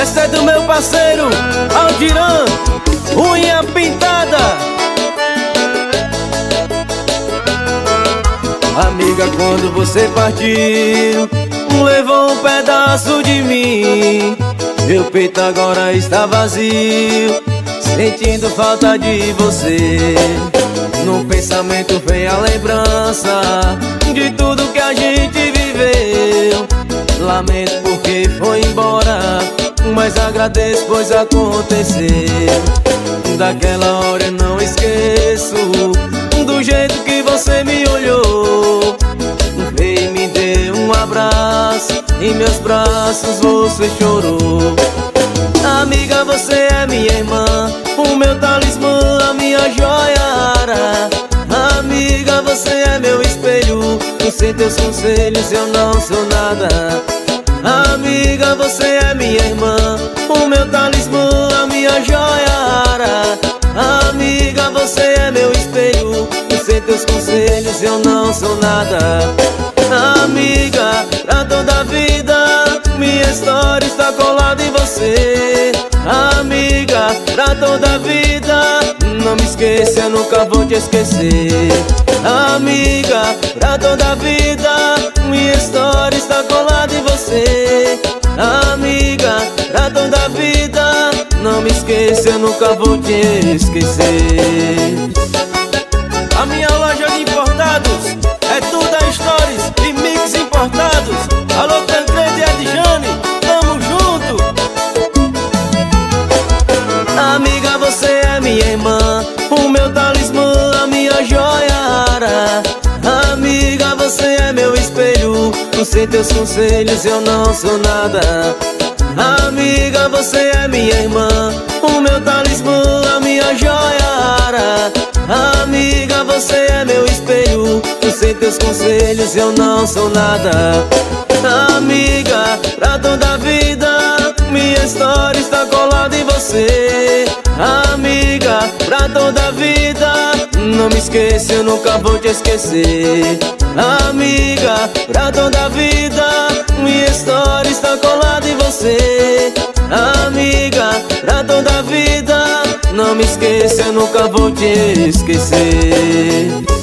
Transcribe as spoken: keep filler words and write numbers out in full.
Essa é do meu parceiro Aldiran, unha pintada. Amiga, quando você partiu, levou um pedaço de mim. Meu peito agora está vazio, sentindo falta de você. No pensamento vem a lembrança de tudo que a gente viveu. Lamento porque foi embora, mas agradeço pois aconteceu. Daquela hora eu não esqueço do jeito que você me olhou. Veio e me deu um abraço, em meus braços você chorou. Amiga, você é minha irmã, o meu talismã, a minha joia. Amiga, você é meu espelho, sem teus conselhos eu não sou nada. Amiga, você é minha irmã, o meu talismã, a minha joia. Amiga, você é meu espelho, sem teus conselhos eu não sou nada. Amiga, pra toda a vida, minha história está colada em você. Amiga, pra toda a vida, não me esqueça, eu nunca vou te esquecer. Amiga, pra toda a vida, minha história está colada em você. Amiga, pra toda a vida, não me esqueça, eu nunca vou te esquecer. A minha loja de importados é Duda Stories e Mix Importados. Alô, Tancredo e Adjane, tamo junto. Amiga, você é minha irmã, o meu talismã, a minha joia. Amiga, você é meu espelho, sem teus conselhos eu não sou nada. Amiga, você é minha irmã, o meu talismã, a minha joia. Amiga, você é meu espelho, sem teus conselhos eu não sou nada. Amiga, pra toda a vida, minha história está colada em você. Amiga, pra toda a vida, não me esqueça, eu nunca vou te esquecer. Amiga, pra toda a vida, minha história está colada em você. Amiga, pra toda a vida, não me esqueça, eu nunca vou te esquecer.